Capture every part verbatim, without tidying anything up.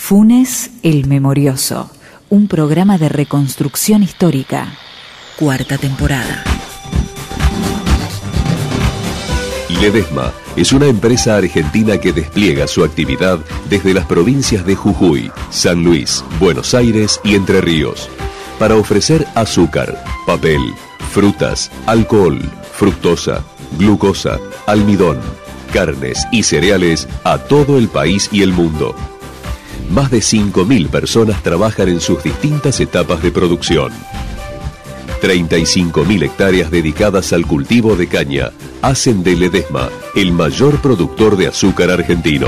Funes el Memorioso, un programa de reconstrucción histórica. Cuarta temporada. Ledesma es una empresa argentina que despliega su actividad desde las provincias de Jujuy, San Luis, Buenos Aires y Entre Ríos, para ofrecer azúcar, papel, frutas, alcohol, fructosa, glucosa, almidón, carnes y cereales a todo el país y el mundo. Más de cinco mil personas trabajan en sus distintas etapas de producción. treinta y cinco mil hectáreas dedicadas al cultivo de caña hacen de Ledesma el mayor productor de azúcar argentino.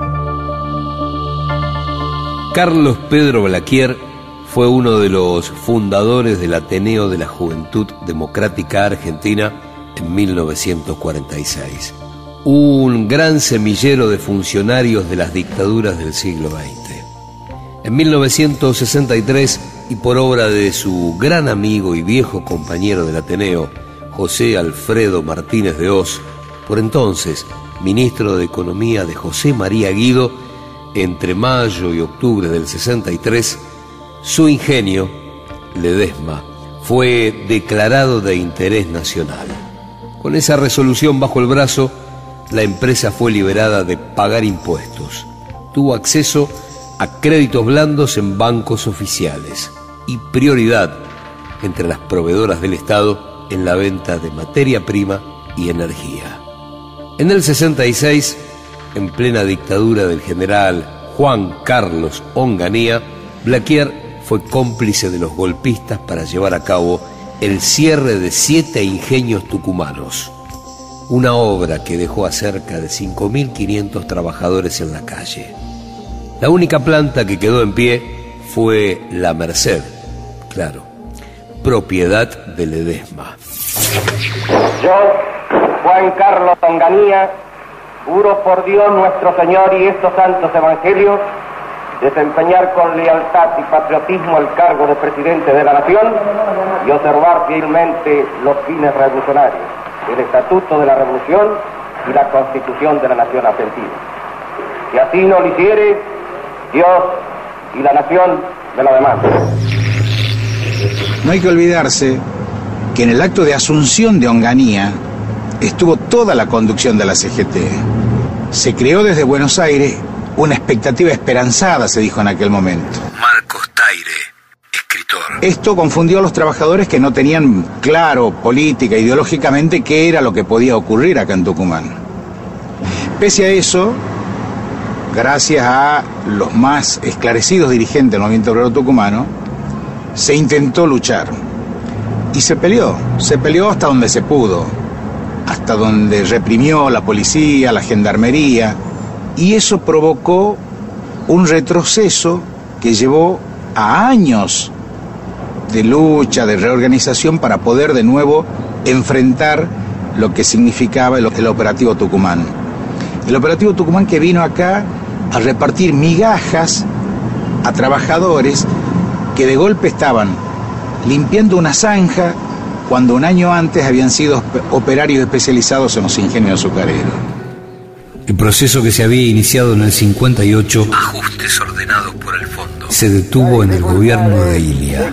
Carlos Pedro Blaquier fue uno de los fundadores del Ateneo de la Juventud Democrática Argentina en mil novecientos cuarenta y seis. Un gran semillero de funcionarios de las dictaduras del siglo veinte. En mil novecientos sesenta y tres, y por obra de su gran amigo y viejo compañero del Ateneo, José Alfredo Martínez de Hoz, por entonces ministro de Economía de José María Guido, entre mayo y octubre del sesenta y tres, su ingenio, Ledesma, fue declarado de interés nacional. Con esa resolución bajo el brazo, la empresa fue liberada de pagar impuestos. Tuvo acceso a créditos blandos en bancos oficiales y prioridad entre las proveedoras del Estado en la venta de materia prima y energía. En el sesenta y seis, en plena dictadura del general Juan Carlos Onganía, Blaquier fue cómplice de los golpistas para llevar a cabo el cierre de siete ingenios tucumanos, una obra que dejó a cerca de cinco mil quinientos trabajadores en la calle. La única planta que quedó en pie fue La Merced, claro, propiedad de Ledesma. Yo, Juan Carlos Onganía, juro por Dios nuestro Señor y estos santos evangelios, desempeñar con lealtad y patriotismo el cargo de presidente de la nación y observar fielmente los fines revolucionarios, el estatuto de la revolución y la constitución de la nación argentina. Si así no lo hiciere, Dios y la nación me lo demandan. No hay que olvidarse que en el acto de asunción de Onganía estuvo toda la conducción de la C G T. Se creó desde Buenos Aires una expectativa esperanzada, se dijo en aquel momento. Marcos Taire, escritor. Esto confundió a los trabajadores que no tenían claro política, ideológicamente, qué era lo que podía ocurrir acá en Tucumán. Pese a eso, gracias a los más esclarecidos dirigentes del movimiento obrero tucumano, se intentó luchar. Y se peleó, se peleó hasta donde se pudo, hasta donde reprimió la policía, la gendarmería, y eso provocó un retroceso que llevó a años de lucha, de reorganización para poder de nuevo enfrentar lo que significaba el, el operativo Tucumán. El operativo Tucumán que vino acá a repartir migajas a trabajadores que de golpe estaban limpiando una zanja cuando un año antes habían sido operarios especializados en los ingenios azucareros. El proceso que se había iniciado en el cincuenta y ocho, ajustes ordenados por el fondo, se detuvo en el gobierno de Ilia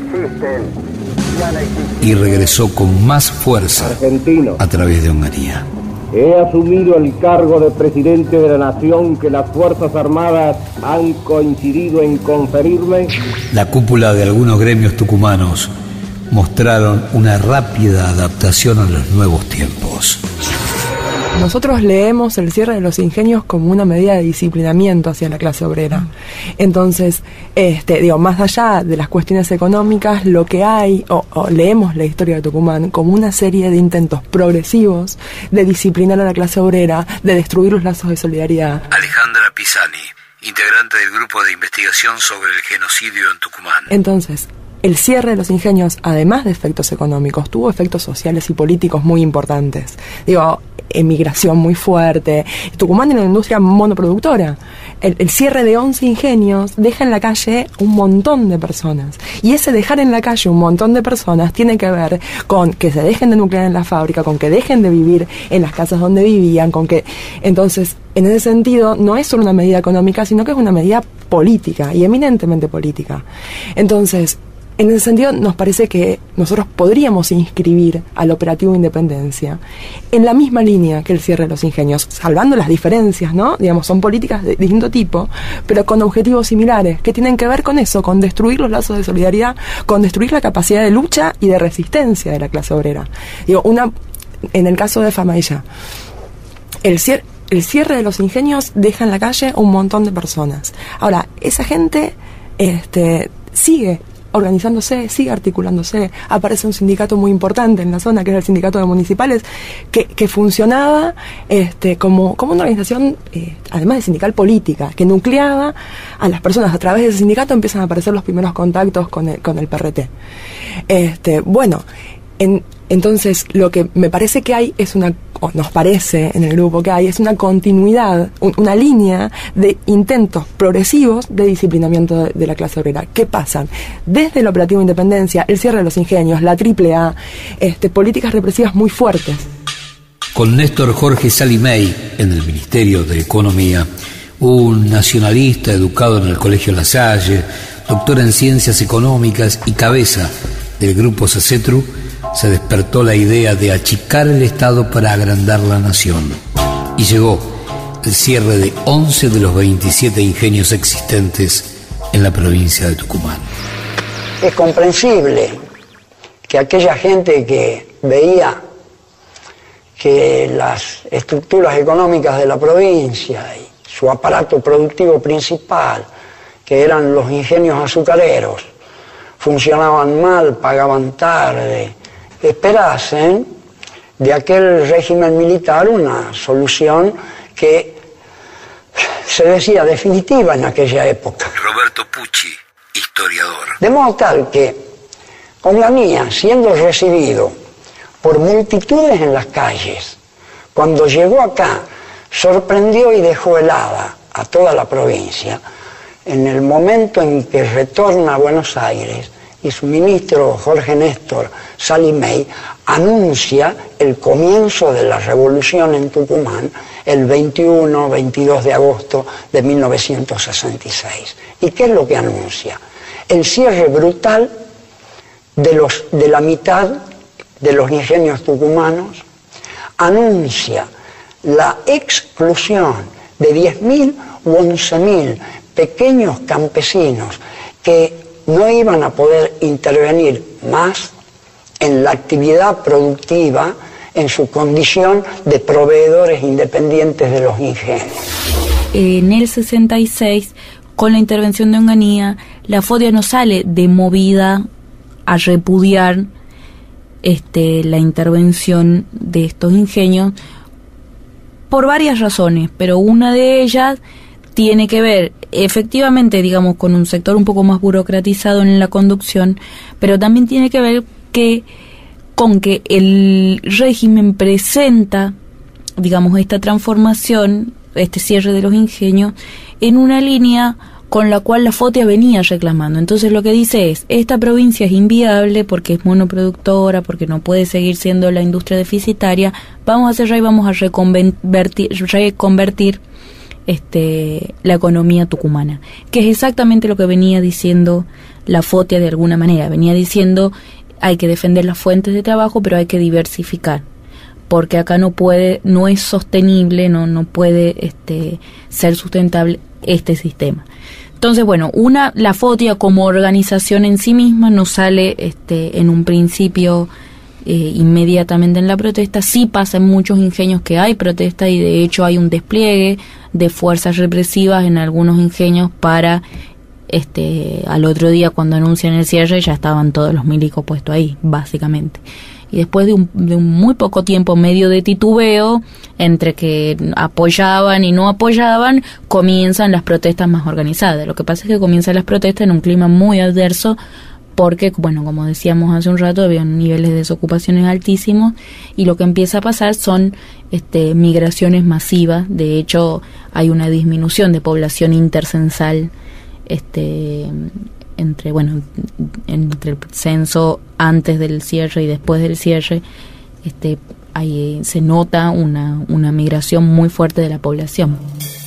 y regresó con más fuerza a través de Onganía. He asumido el cargo de presidente de la nación que las Fuerzas Armadas han coincidido en conferirme. La cúpula de algunos gremios tucumanos mostraron una rápida adaptación a los nuevos tiempos. Nosotros leemos el cierre de los ingenios como una medida de disciplinamiento hacia la clase obrera. Entonces, este, digo, más allá de las cuestiones económicas, lo que hay, o, o leemos la historia de Tucumán como una serie de intentos progresivos de disciplinar a la clase obrera, de destruir los lazos de solidaridad. Alejandra Pisani, integrante del grupo de investigación sobre el genocidio en Tucumán. Entonces, el cierre de los ingenios, además de efectos económicos, tuvo efectos sociales y políticos muy importantes. Digo, emigración muy fuerte. Tucumán era una industria monoproductora. el, el cierre de once ingenios deja en la calle un montón de personas. Y ese dejar en la calle un montón de personas tiene que ver con que se dejen de nuclear en la fábrica, con que dejen de vivir en las casas donde vivían, con que... Entonces, en ese sentido, no es solo una medida económica, sino que es una medida política, y eminentemente política. Entonces, en ese sentido, nos parece que nosotros podríamos inscribir al operativo Independencia en la misma línea que el cierre de los ingenios, salvando las diferencias, ¿no? Digamos, son políticas de distinto tipo, pero con objetivos similares, que tienen que ver con eso, con destruir los lazos de solidaridad, con destruir la capacidad de lucha y de resistencia de la clase obrera. Digo, una, en el caso de Famaillá, el cierre, el cierre de los ingenios deja en la calle un montón de personas. Ahora, esa gente este, sigue organizándose, sigue articulándose. Aparece un sindicato muy importante en la zona, que es el sindicato de municipales, que, que funcionaba este, como, como una organización, eh, además de sindical política, que nucleaba a las personas. A través de ese sindicato empiezan a aparecer los primeros contactos con el, con el P R T. Este, bueno, en, entonces lo que me parece que hay es una, o nos parece en el grupo que hay, es una continuidad, un, una línea de intentos progresivos de disciplinamiento de, de la clase obrera. ¿Qué pasan? Desde el operativo Independencia, el cierre de los ingenios, la triple A, este, políticas represivas muy fuertes. Con Néstor Jorge Salimey en el Ministerio de Economía, un nacionalista educado en el Colegio La Salle, doctor en Ciencias Económicas y cabeza del Grupo SACETRU, se despertó la idea de achicar el Estado para agrandar la nación. Y llegó el cierre de once de los veintisiete ingenios existentes en la provincia de Tucumán. Es comprensible que aquella gente que veía que las estructuras económicas de la provincia y su aparato productivo principal, que eran los ingenios azucareros, funcionaban mal, pagaban tarde, esperasen de aquel régimen militar una solución que se decía definitiva en aquella época. Roberto Pucci, historiador. De modo tal que Onganía, siendo recibido por multitudes en las calles, cuando llegó acá, sorprendió y dejó helada a toda la provincia. En el momento en que retorna a Buenos Aires, y su ministro Jorge Néstor Salimey anuncia el comienzo de la revolución en Tucumán el veintiuno veintidós de agosto de mil novecientos sesenta y seis. ¿Y qué es lo que anuncia? El cierre brutal de, los, de la mitad de los ingenios tucumanos, anuncia la exclusión de diez mil u once mil pequeños campesinos que no iban a poder intervenir más en la actividad productiva en su condición de proveedores independientes de los ingenios. En el sesenta y seis, con la intervención de Onganía, la FODIA no sale de movida a repudiar este, la intervención de estos ingenios por varias razones, pero una de ellas tiene que ver efectivamente, digamos, con un sector un poco más burocratizado en la conducción, pero también tiene que ver que con que el régimen presenta, digamos, esta transformación, este cierre de los ingenios, en una línea con la cual la FODIA venía reclamando. Entonces lo que dice es, esta provincia es inviable porque es monoproductora, porque no puede seguir siendo la industria deficitaria, vamos a cerrar y vamos a reconvertir, reconvertir Este, la economía tucumana, que es exactamente lo que venía diciendo la FODIA de alguna manera. Venía diciendo, hay que defender las fuentes de trabajo, pero hay que diversificar, porque acá no puede, no es sostenible, no, no puede este, ser sustentable este sistema. Entonces, bueno, una, la FODIA como organización en sí misma no sale este, en un principio Eh, inmediatamente en la protesta. Sí pasa en muchos ingenios que hay protesta y de hecho hay un despliegue de fuerzas represivas en algunos ingenios para este al otro día cuando anuncian el cierre ya estaban todos los milicos puestos ahí, básicamente. Y después de un, de un muy poco tiempo medio de titubeo entre que apoyaban y no apoyaban, comienzan las protestas más organizadas. Lo que pasa es que comienzan las protestas en un clima muy adverso porque, bueno, como decíamos hace un rato, había niveles de desocupaciones altísimos, y lo que empieza a pasar son este, migraciones masivas. De hecho, hay una disminución de población intercensal este, entre, bueno, entre el censo antes del cierre y después del cierre. Este, ahí se nota una, una migración muy fuerte de la población.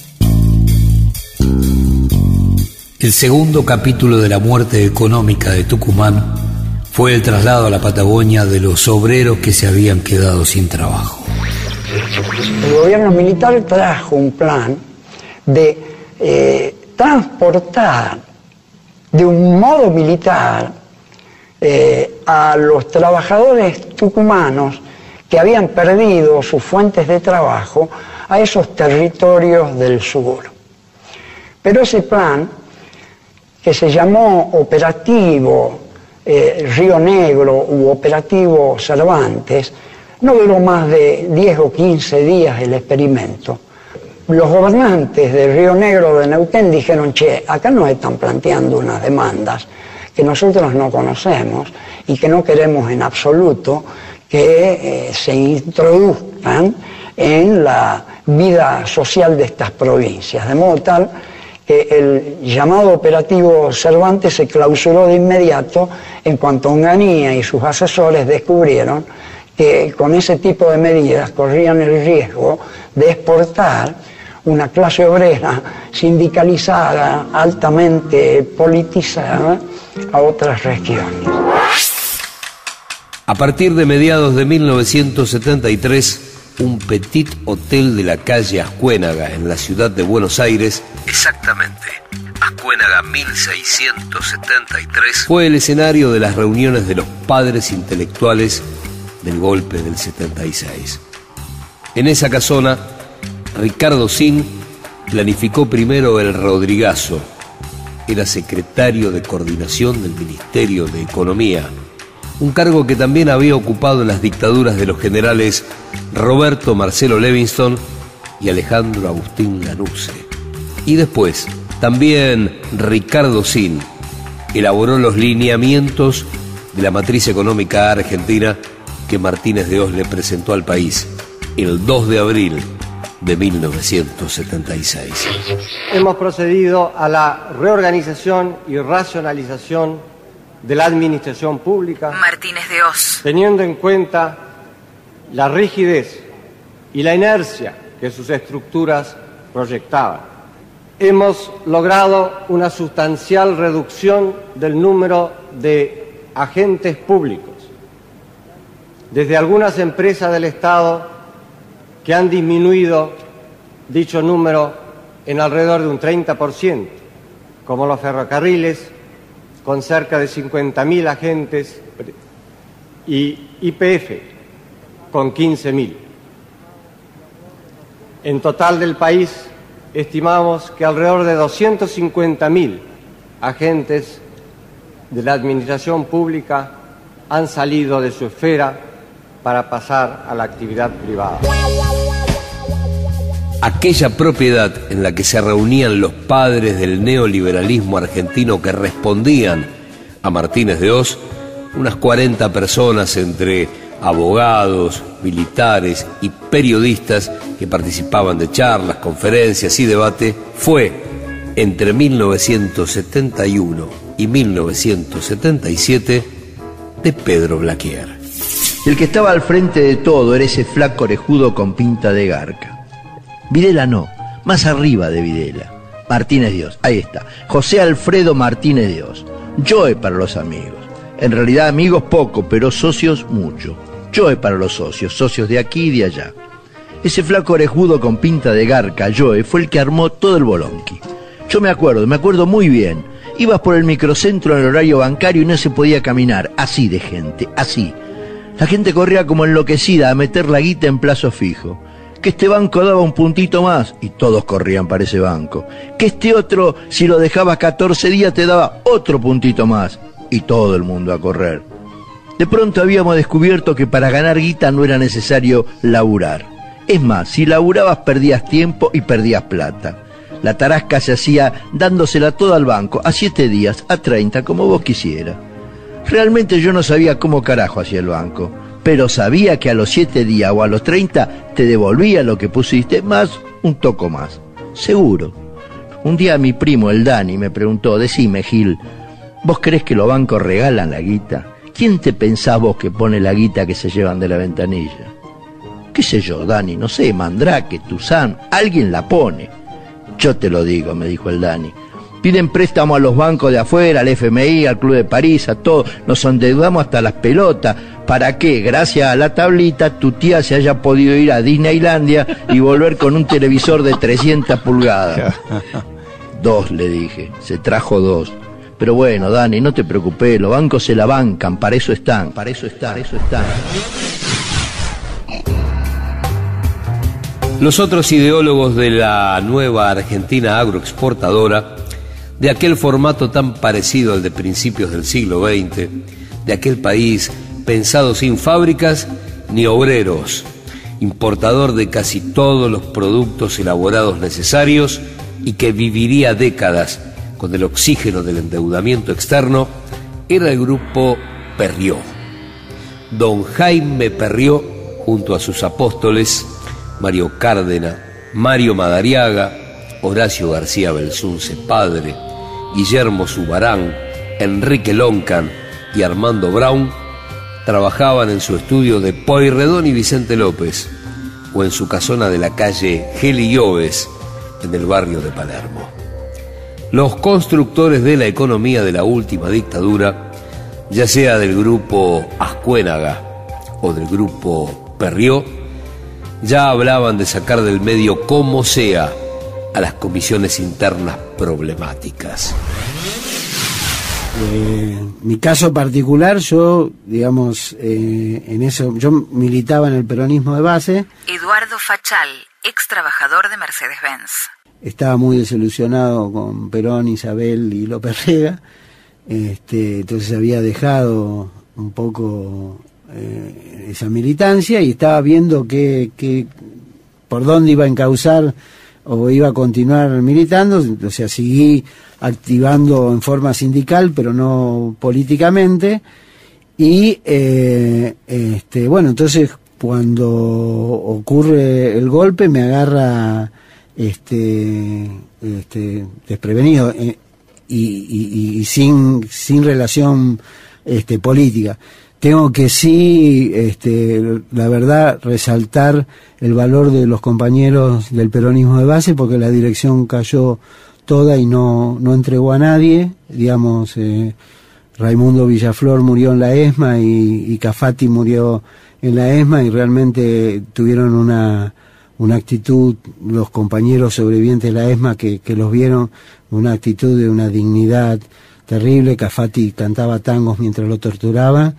El segundo capítulo de la muerte económica de Tucumán fue el traslado a la Patagonia de los obreros que se habían quedado sin trabajo. El gobierno militar trajo un plan de eh, transportar de un modo militar eh, a los trabajadores tucumanos que habían perdido sus fuentes de trabajo a esos territorios del sur. Pero ese plan, que se llamó Operativo eh, Río Negro u Operativo Cervantes, no duró más de diez o quince días el experimento. Los gobernantes de Río Negro de Neuquén dijeron, che, acá nos están planteando unas demandas que nosotros no conocemos y que no queremos en absoluto que eh, se introduzcan en la vida social de estas provincias, de modo tal que el llamado Operativo Cervantes se clausuró de inmediato en cuanto Onganía y sus asesores descubrieron que con ese tipo de medidas corrían el riesgo de exportar una clase obrera sindicalizada, altamente politizada, a otras regiones. A partir de mediados de mil novecientos setenta y tres, un petit hotel de la calle Ascuénaga en la ciudad de Buenos Aires, exactamente Ascuénaga mil seiscientos setenta y tres, fue el escenario de las reuniones de los padres intelectuales del golpe del setenta y seis. En esa casona, Ricardo Sin planificó primero el Rodrigazo. Era secretario de coordinación del Ministerio de Economía, un cargo que también había ocupado en las dictaduras de los generales Roberto Marcelo Levingston y Alejandro Agustín Lanusse. Y después, también Ricardo Sin elaboró los lineamientos de la matriz económica argentina que Martínez de Oz le presentó al país el dos de abril de mil novecientos setenta y seis. Hemos procedido a la reorganización y racionalización de la administración pública, Martínez de Oz, teniendo en cuenta la rigidez y la inercia que sus estructuras proyectaban. Hemos logrado una sustancial reducción del número de agentes públicos, desde algunas empresas del Estado que han disminuido dicho número en alrededor de un treinta por ciento, como los ferrocarriles, con cerca de cincuenta mil agentes, y Y P F, con quince mil. En total del país, estimamos que alrededor de doscientos cincuenta mil agentes de la administración pública han salido de su esfera para pasar a la actividad privada. Aquella propiedad en la que se reunían los padres del neoliberalismo argentino que respondían a Martínez de Oz, unas cuarenta personas entre abogados, militares y periodistas que participaban de charlas, conferencias y debate, fue entre mil novecientos setenta y uno y mil novecientos setenta y siete de Pedro Blaquier. El que estaba al frente de todo era ese flaco orejudo con pinta de garca. Videla no, más arriba de Videla. Martínez de Oz, ahí está. José Alfredo Martínez de Oz. Joe para los amigos. En realidad amigos poco, pero socios mucho. Joe para los socios, socios de aquí y de allá. Ese flaco orejudo con pinta de garca, Joe, fue el que armó todo el bolonqui. Yo me acuerdo, me acuerdo muy bien. Ibas por el microcentro en el horario bancario y no se podía caminar, así de gente, así. La gente corría como enloquecida a meter la guita en plazo fijo. Que este banco daba un puntito más, y todos corrían para ese banco. Que este otro, si lo dejabas catorce días, te daba otro puntito más, y todo el mundo a correr. De pronto habíamos descubierto que para ganar guita no era necesario laburar. Es más, si laburabas perdías tiempo y perdías plata. La tarasca se hacía dándosela toda al banco, a siete días, a treinta, como vos quisieras. Realmente yo no sabía cómo carajo hacía el banco, pero sabía que a los siete días o a los treinta te devolvía lo que pusiste, más un toco más. Seguro. Un día mi primo, el Dani, me preguntó, decime, Gil, ¿vos crees que los bancos regalan la guita? ¿Quién te pensás vos que pone la guita que se llevan de la ventanilla? ¿Qué sé yo, Dani? No sé, Mandrake, Tuzán, alguien la pone. Yo te lo digo, me dijo el Dani. Piden préstamo a los bancos de afuera, al F M I, al Club de París, a todo. Nos endeudamos hasta las pelotas. ¿Para qué? Gracias a la tablita, tu tía se haya podido ir a Disneylandia y volver con un televisor de trescientas pulgadas. Dos, le dije. Se trajo dos. Pero bueno, Dani, no te preocupes, los bancos se la bancan, para eso están, para eso están, para eso están. Los otros ideólogos de la nueva Argentina agroexportadora, de aquel formato tan parecido al de principios del siglo veinte, de aquel país pensado sin fábricas ni obreros, importador de casi todos los productos elaborados necesarios y que viviría décadas con el oxígeno del endeudamiento externo, era el grupo Perrió. Don Jaime Perrió, junto a sus apóstoles, Mario Cárdena, Mario Madariaga, Horacio García Belsunce padre, Guillermo Zubarán, Enrique Loncan y Armando Brown, trabajaban en su estudio de Pueyrredón y Vicente López, o en su casona de la calle Geli Lloves, en el barrio de Palermo. Los constructores de la economía de la última dictadura, ya sea del grupo Ascuénaga o del grupo Perrió, ya hablaban de sacar del medio como sea a las comisiones internas problemáticas. Eh, mi caso particular, yo, digamos, eh, en eso, yo militaba en el peronismo de base. Eduardo Fachal, ex trabajador de Mercedes-Benz. Estaba muy desilusionado con Perón, Isabel y López Rega. Este, entonces había dejado un poco eh, esa militancia y estaba viendo que, que por dónde iba a encauzar o iba a continuar militando. O sea, seguí activando en forma sindical, pero no políticamente. Y eh, este, bueno, entonces cuando ocurre el golpe me agarra este, este desprevenido eh, y, y, y sin sin relación este, política. Tengo que sí, este, la verdad, resaltar el valor de los compañeros del peronismo de base, porque la dirección cayó toda y no, no entregó a nadie. Digamos, eh, Raimundo Villaflor murió en la ESMA y, y Cafati murió en la ESMA, y realmente tuvieron una, una actitud, los compañeros sobrevivientes de la ESMA que, que los vieron, una actitud de una dignidad terrible. Cafati cantaba tangos mientras lo torturaban.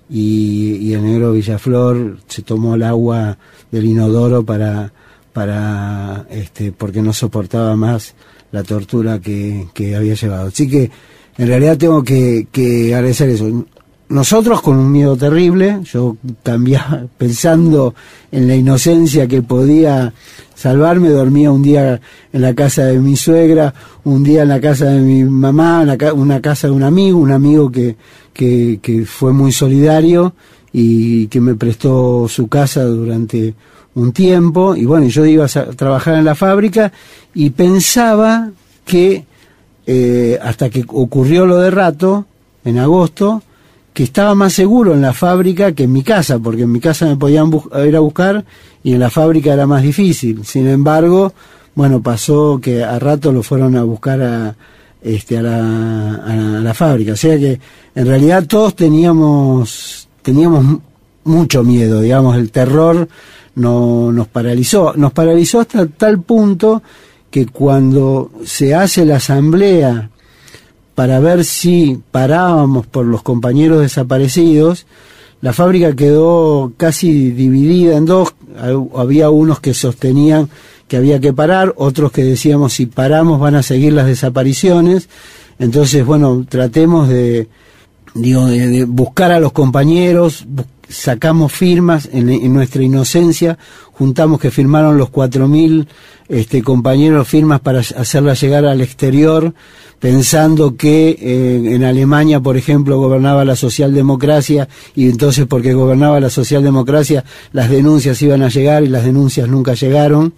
Y, y el negro Villaflor se tomó el agua del inodoro para, para este, porque no soportaba más la tortura que, que había llevado. Así que en realidad tengo que, que agradecer eso. Nosotros con un miedo terrible, yo cambiaba, pensando en la inocencia que podía salvarme, dormía un día en la casa de mi suegra, un día en la casa de mi mamá, una, una casa de un amigo, un amigo que, que, que fue muy solidario y que me prestó su casa durante un tiempo. Y bueno, yo iba a trabajar en la fábrica y pensaba que, eh, hasta que ocurrió lo de Rato, en agosto, que estaba más seguro en la fábrica que en mi casa, porque en mi casa me podían ir a buscar y en la fábrica era más difícil. Sin embargo, bueno, pasó que a Rato lo fueron a buscar a, este, a, la, a la fábrica. O sea que en realidad todos teníamos, teníamos mucho miedo, digamos, el terror no, nos paralizó. Nos paralizó hasta tal punto que cuando se hace la asamblea para ver si parábamos por los compañeros desaparecidos, la fábrica quedó casi dividida en dos. Había unos que sostenían que había que parar, otros que decíamos si paramos van a seguir las desapariciones. Entonces, bueno, tratemos de digo, de, de buscar a los compañeros, sacamos firmas en, en nuestra inocencia, juntamos que firmaron los cuatro mil este, compañeros firmas para hacerla llegar al exterior, pensando que eh, en Alemania, por ejemplo, gobernaba la socialdemocracia, y entonces porque gobernaba la socialdemocracia las denuncias iban a llegar, y las denuncias nunca llegaron.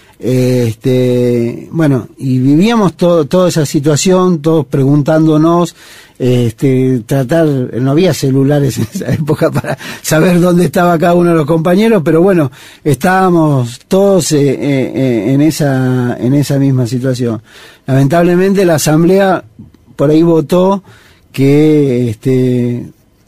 Este, bueno, y vivíamos todo, toda esa situación, todos preguntándonos, este, tratar, no había celulares en esa época para saber dónde estaba cada uno de los compañeros, pero bueno, estábamos todos eh, eh, en esa, en esa misma situación. Lamentablemente la asamblea por ahí votó que, este,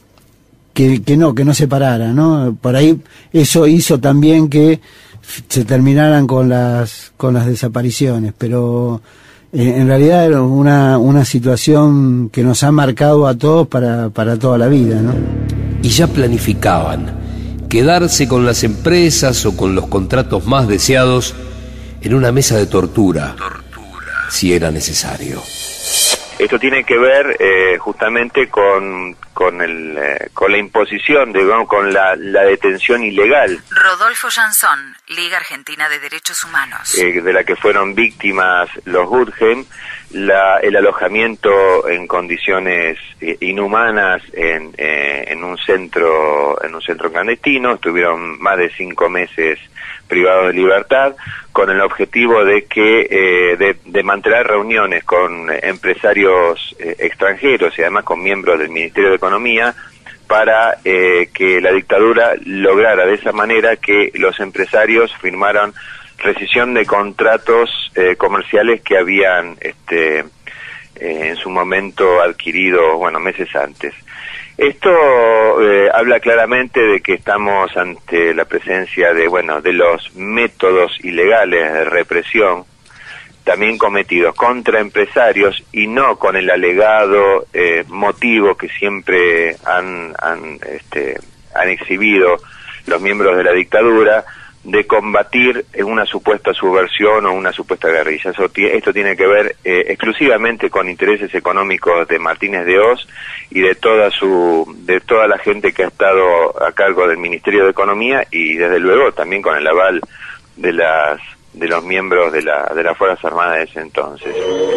que, que no, que no se parara, ¿no? Por ahí eso hizo también que se terminaran con las con las desapariciones, pero eh, en realidad era una, una situación que nos ha marcado a todos para, para toda la vida, ¿no? Y ya planificaban quedarse con las empresas o con los contratos más deseados en una mesa de tortura, tortura. si era necesario. Esto tiene que ver eh, justamente con con el eh, con la imposición, digamos, con la, la detención ilegal. Rodolfo Jansson, Liga Argentina de Derechos Humanos. Eh, de la que fueron víctimas los Guggenheim, la, el alojamiento en condiciones eh, inhumanas en, eh, en un centro en un centro clandestino. Estuvieron más de cinco meses privados de libertad, con el objetivo de que eh, de, de mantener reuniones con empresarios eh, extranjeros y además con miembros del Ministerio de Economía para eh, que la dictadura lograra de esa manera que los empresarios firmaran rescisión de contratos eh, comerciales que habían este, eh, en su momento adquirido, bueno, meses antes. Esto eh, habla claramente de que estamos ante la presencia de, bueno, de los métodos ilegales de represión, también cometidos contra empresarios y no con el alegado eh, motivo que siempre han, han, este, han exhibido los miembros de la dictadura, de combatir en una supuesta subversión o una supuesta guerrilla. Eso esto tiene que ver eh, exclusivamente con intereses económicos de Martínez de Hoz y de toda su de toda la gente que ha estado a cargo del Ministerio de Economía, y desde luego también con el aval de las de los miembros de la de las Fuerzas Armadas de ese entonces.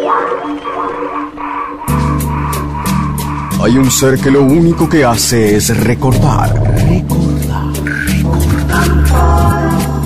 Hay un ser que lo único que hace es recordar. Recordar, recordar.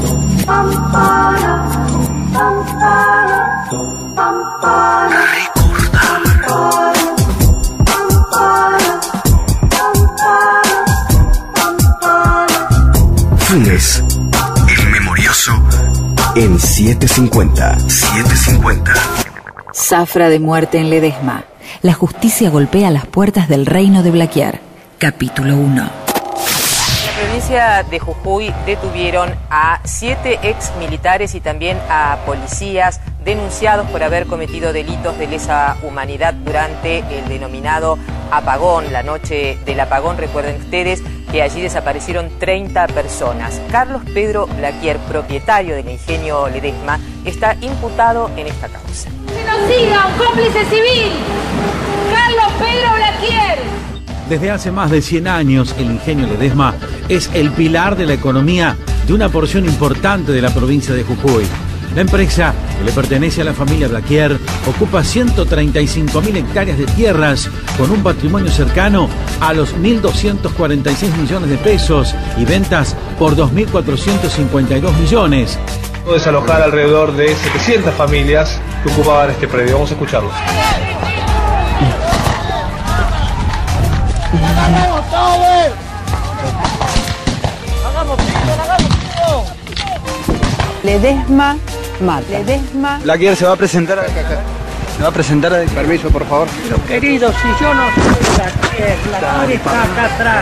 Funes, el memorioso, en setecientos cincuenta. setecientos cincuenta. Zafra de muerte en Ledesma. La justicia golpea las puertas del reino de Blaquier. Capítulo uno. En la provincia de Jujuy detuvieron a siete ex militares y también a policías denunciados por haber cometido delitos de lesa humanidad durante el denominado apagón, la noche del apagón. Recuerden ustedes que allí desaparecieron treinta personas. Carlos Pedro Blaquier, propietario del ingenio Ledesma, está imputado en esta causa. ¡Genocida, un cómplice civil! ¡Carlos Pedro Blaquier! Desde hace más de cien años, el ingenio Ledesma es el pilar de la economía de una porción importante de la provincia de Jujuy. La empresa, que le pertenece a la familia Blaquier, ocupa ciento treinta y cinco mil hectáreas de tierras con un patrimonio cercano a los mil doscientos cuarenta y seis millones de pesos y ventas por dos mil cuatrocientos cincuenta y dos millones. Desalojar alrededor de setecientas familias que ocupaban este predio. Vamos a escucharlos. ¡Hagamos todo! ¡Hagamos pico, hagamos pico! Ledesma mata. Ledesma. Blaquier se va a presentar a... Se va a presentar a... Permiso, por favor. Pero querido, si yo no soy Blaquier, Blaquier está acá atrás.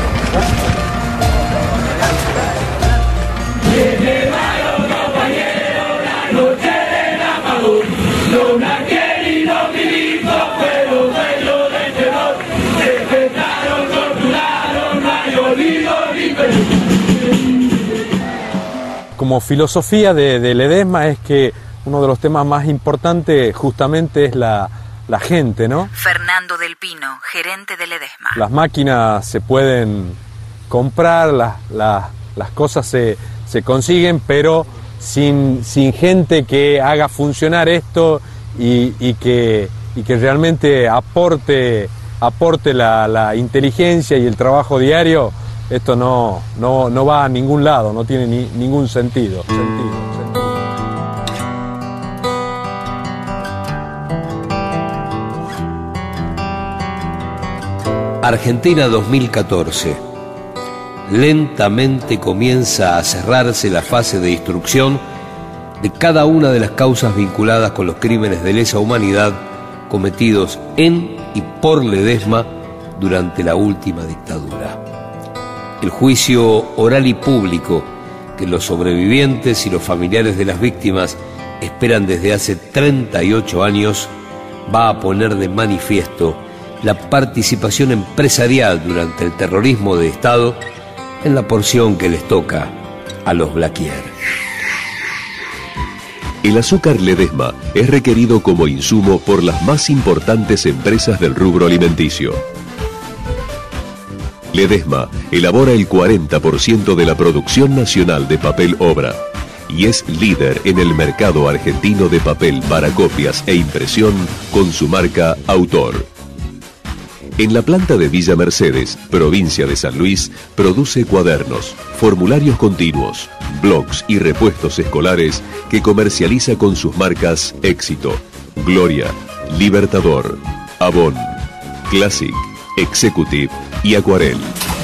Los Blaquier y los milicos fueron dueños del terror. Respetaron, torturaron, no hay olvido ni perdón. Como filosofía de, de Ledesma es que uno de los temas más importantes justamente es la, la gente, ¿no? Fernando del Pino, gerente de Ledesma. Las máquinas se pueden comprar, las, las, las cosas se, se consiguen, pero sin, sin gente que haga funcionar esto y, y, que, y que realmente aporte, aporte la, la inteligencia y el trabajo diario, esto no, no, no va a ningún lado, no tiene ni, ningún sentido. sentido, sentido. Argentina dos mil catorce. Lentamente comienza a cerrarse la fase de instrucción de cada una de las causas vinculadas con los crímenes de lesa humanidad cometidos en y por Ledesma durante la última dictadura. El juicio oral y público que los sobrevivientes y los familiares de las víctimas esperan desde hace treinta y ocho años va a poner de manifiesto la participación empresarial durante el terrorismo de Estado en la porción que les toca a los Blaquier. El azúcar Ledesma es requerido como insumo por las más importantes empresas del rubro alimenticio. Ledesma elabora el cuarenta por ciento de la producción nacional de papel obra y es líder en el mercado argentino de papel para copias e impresión con su marca Autor. En la planta de Villa Mercedes, provincia de San Luis, produce cuadernos, formularios continuos, blogs y repuestos escolares que comercializa con sus marcas Éxito, Gloria, Libertador, Avon, Classic, Executive y Acuarel.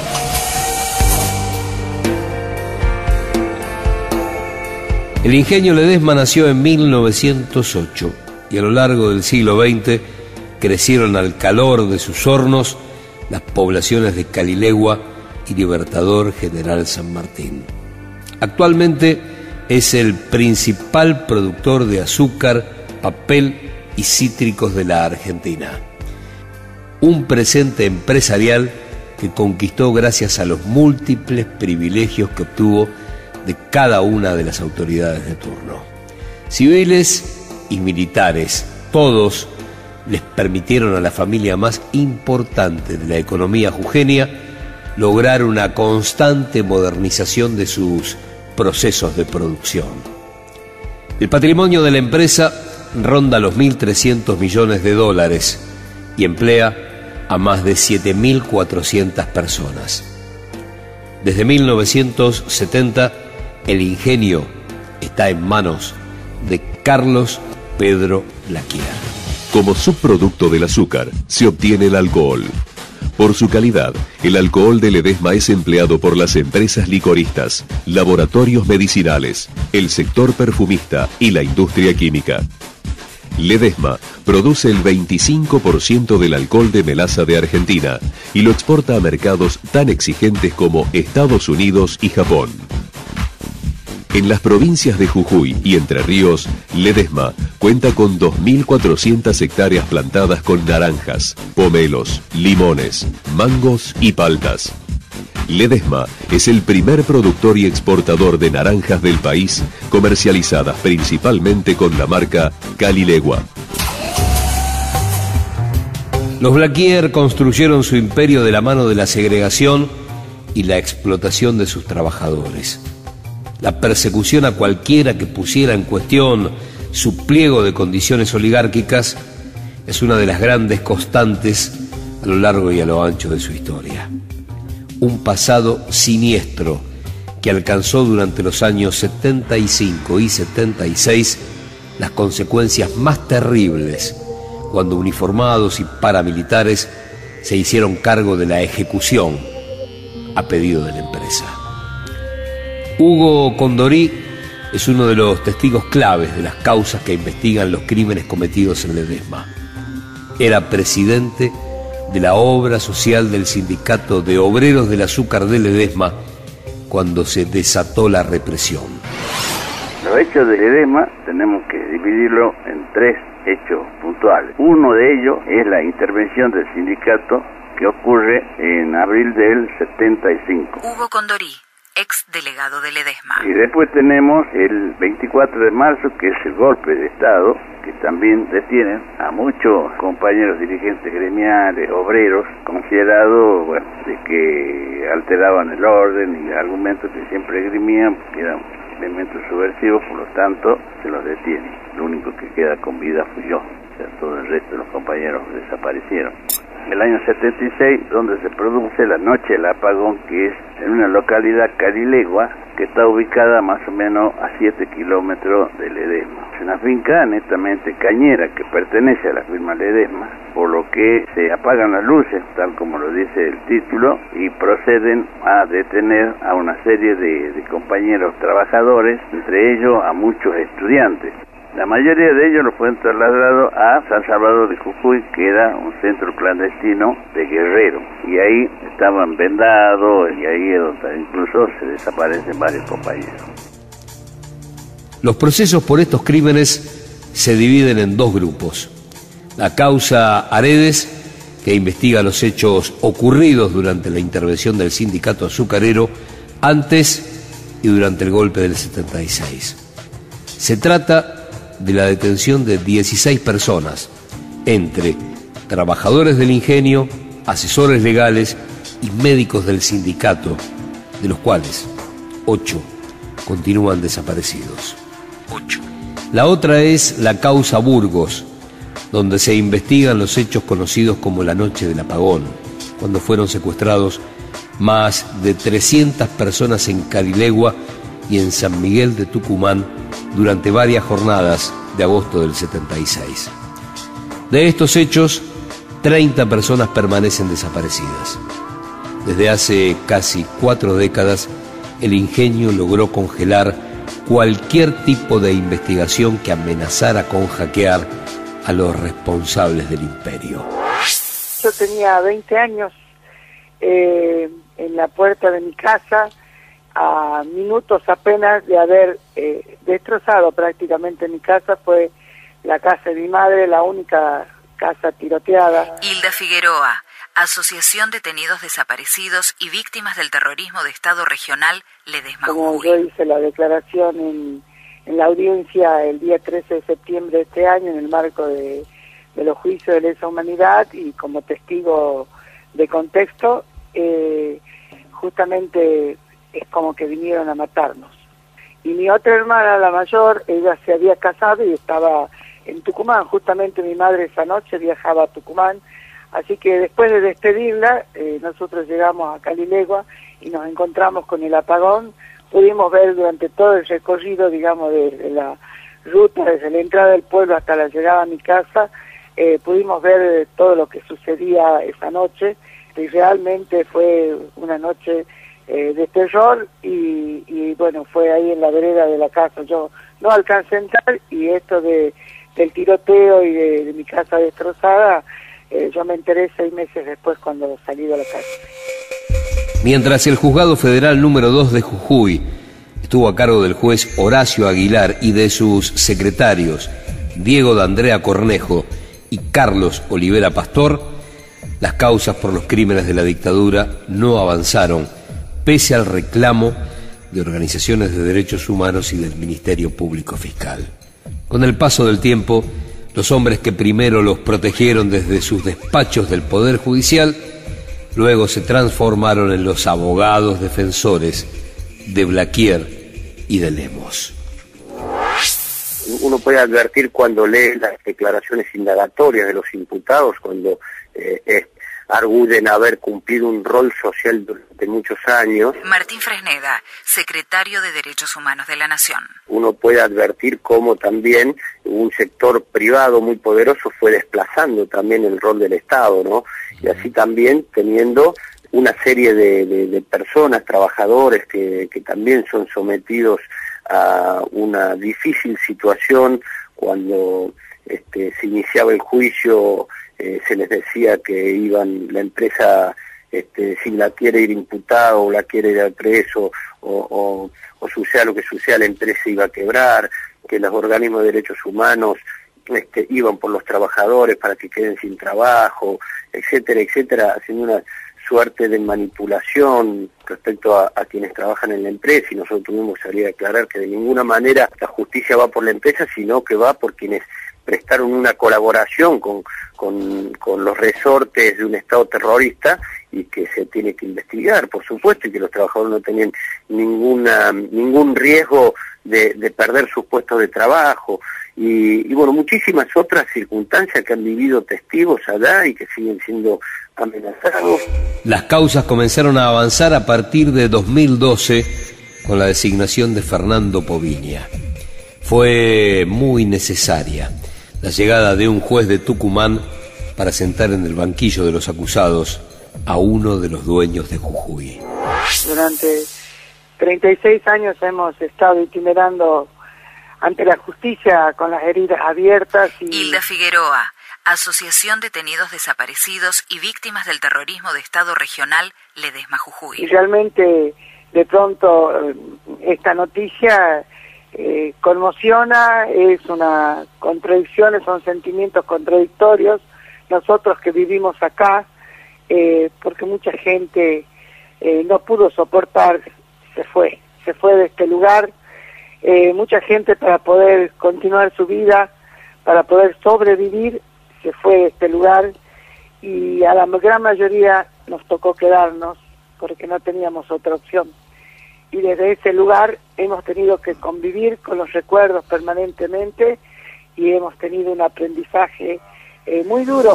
El ingenio Ledesma nació en mil novecientos ocho y a lo largo del siglo veinte crecieron al calor de sus hornos las poblaciones de Calilegua y Libertador General San Martín. Actualmente es el principal productor de azúcar, papel y cítricos de la Argentina. Un presente empresarial que conquistó gracias a los múltiples privilegios que obtuvo de cada una de las autoridades de turno. Civiles y militares, todos les permitieron a la familia más importante de la economía jujeña lograr una constante modernización de sus procesos de producción. El patrimonio de la empresa ronda los mil trescientos millones de dólares y emplea a más de siete mil cuatrocientas personas. Desde mil novecientos setenta, el ingenio está en manos de Carlos Pedro Blaquier. Como subproducto del azúcar, se obtiene el alcohol. Por su calidad, el alcohol de Ledesma es empleado por las empresas licoristas, laboratorios medicinales, el sector perfumista y la industria química. Ledesma produce el veinticinco por ciento del alcohol de melaza de Argentina y lo exporta a mercados tan exigentes como Estados Unidos y Japón. En las provincias de Jujuy y Entre Ríos, Ledesma cuenta con dos mil cuatrocientas hectáreas plantadas con naranjas, pomelos, limones, mangos y paltas. Ledesma es el primer productor y exportador de naranjas del país, comercializadas principalmente con la marca Calilegua. Los Blaquier construyeron su imperio de la mano de la segregación y la explotación de sus trabajadores. La persecución a cualquiera que pusiera en cuestión su pliego de condiciones oligárquicas es una de las grandes constantes a lo largo y a lo ancho de su historia. Un pasado siniestro que alcanzó durante los años setenta y cinco y setenta y seis las consecuencias más terribles cuando uniformados y paramilitares se hicieron cargo de la ejecución a pedido de la empresa. Hugo Condorí es uno de los testigos claves de las causas que investigan los crímenes cometidos en Ledesma. Era presidente de la obra social del Sindicato de Obreros del Azúcar de Ledesma cuando se desató la represión. Los hechos de Ledesma tenemos que dividirlo en tres hechos puntuales. Uno de ellos es la intervención del sindicato que ocurre en abril del setenta y cinco. Hugo Condorí, ex delegado de Ledesma. Y después tenemos el veinticuatro de marzo, que es el golpe de Estado, que también detienen a muchos compañeros dirigentes gremiales, obreros, considerados, bueno, de que alteraban el orden y argumentos que siempre esgrimían, que eran elementos subversivos, por lo tanto se los detiene. Lo único que queda con vida fui yo, o sea, todo el resto de los compañeros desaparecieron. El año setenta y seis, donde se produce la noche del apagón, que es en una localidad carilegua, que está ubicada más o menos a siete kilómetros de Ledesma. Es una finca netamente cañera que pertenece a la firma Ledesma, por lo que se apagan las luces, tal como lo dice el título, y proceden a detener a una serie de, de compañeros trabajadores, entre ellos a muchos estudiantes. La mayoría de ellos los fueron trasladados a San Salvador de Jujuy, que era un centro clandestino de Guerrero, y ahí estaban vendados, y ahí es donde incluso se desaparecen varios compañeros. Los procesos por estos crímenes se dividen en dos grupos. La causa Aredes, que investiga los hechos ocurridos durante la intervención del sindicato azucarero antes y durante el golpe del setenta y seis. Se trata de la detención de dieciséis personas, entre trabajadores del ingenio, asesores legales y médicos del sindicato, de los cuales ocho continúan desaparecidos. Ocho. La otra es la causa Burgos, donde se investigan los hechos conocidos como la noche del apagón, cuando fueron secuestrados más de trescientas personas en Carilegua y en San Miguel de Tucumán durante varias jornadas de agosto del setenta y seis. De estos hechos, treinta personas permanecen desaparecidas. Desde hace casi cuatro décadas, el ingenio logró congelar cualquier tipo de investigación que amenazara con hackear a los responsables del imperio. Yo tenía veinte años, eh, en la puerta de mi casa, a minutos apenas de haber eh, destrozado prácticamente mi casa. Fue la casa de mi madre, la única casa tiroteada. Hilda Figueroa, Asociación Detenidos Desaparecidos y Víctimas del Terrorismo de Estado Regional Ledesma. Como yo hice la declaración en, en la audiencia el día trece de septiembre de este año, en el marco de, de los juicios de lesa humanidad, y como testigo de contexto, eh, justamente es como que vinieron a matarnos. Y mi otra hermana, la mayor, ella se había casado y estaba en Tucumán. Justamente mi madre esa noche viajaba a Tucumán, así que después de despedirla, eh, nosotros llegamos a Carilegua y nos encontramos con el apagón. Pudimos ver durante todo el recorrido, digamos, de, de la ruta, desde la entrada del pueblo hasta la llegada a mi casa, eh, pudimos ver todo lo que sucedía esa noche, y realmente fue una noche Eh, de terror, y, y bueno, fue ahí en la vereda de la casa. Yo no alcancé a entrar, y esto de, del tiroteo y de, de mi casa destrozada, eh, yo me enteré seis meses después cuando salí de la casa. Mientras el juzgado federal número dos de Jujuy estuvo a cargo del juez Horacio Aguilar y de sus secretarios Diego de Andrea Cornejo y Carlos Olivera Pastor, las causas por los crímenes de la dictadura no avanzaron, pese al reclamo de organizaciones de derechos humanos y del Ministerio Público Fiscal. Con el paso del tiempo, los hombres que primero los protegieron desde sus despachos del Poder Judicial, luego se transformaron en los abogados defensores de Blaquier y de Lemos. Uno puede advertir cuando lee las declaraciones indagatorias de los imputados, cuando eh, eh, arguyen haber cumplido un rol social durante muchos años. Martín Fresneda, secretario de Derechos Humanos de la Nación. Uno puede advertir cómo también un sector privado muy poderoso fue desplazando también el rol del Estado, ¿no? Y así también teniendo una serie de, de, de personas, trabajadores que, que también son sometidos a una difícil situación. Cuando este, se iniciaba el juicio, Eh, se les decía que iban, la empresa, este, si la quiere ir imputada o la quiere ir al preso, o, o, o suceda lo que suceda, la empresa iba a quebrar, que los organismos de derechos humanos este, iban por los trabajadores para que queden sin trabajo, etcétera, etcétera, haciendo una suerte de manipulación respecto a, a quienes trabajan en la empresa, y nosotros tuvimos que salir a aclarar que de ninguna manera la justicia va por la empresa, sino que va por quienes prestaron una colaboración con, con, con los resortes de un Estado terrorista, y que se tiene que investigar, por supuesto, y que los trabajadores no tenían ninguna ningún riesgo de, de perder sus puestos de trabajo, y, y bueno, muchísimas otras circunstancias que han vivido testigos allá y que siguen siendo amenazados. Las causas comenzaron a avanzar a partir de dos mil doce con la designación de Fernando Poviña. Fue muy necesaria la llegada de un juez de Tucumán para sentar en el banquillo de los acusados a uno de los dueños de Jujuy. Durante treinta y seis años hemos estado itinerando ante la justicia con las heridas abiertas. Y... Hilda Figueroa, Asociación Detenidos Desaparecidos y Víctimas del Terrorismo de Estado Regional Ledesma Jujuy. Y realmente, de pronto, esta noticia eh, conmociona, es una contradicción, son sentimientos contradictorios. Nosotros que vivimos acá, eh, porque mucha gente eh, no pudo soportar, se fue, se fue de este lugar. Eh, mucha gente, para poder continuar su vida, para poder sobrevivir, se fue de este lugar, y a la gran mayoría nos tocó quedarnos porque no teníamos otra opción. Y desde ese lugar hemos tenido que convivir con los recuerdos permanentemente, y hemos tenido un aprendizaje eh, muy duro.